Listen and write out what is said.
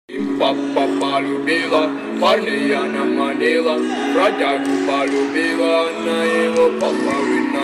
Папа полюбила, парня она манила, бродягу полюбила, она его половина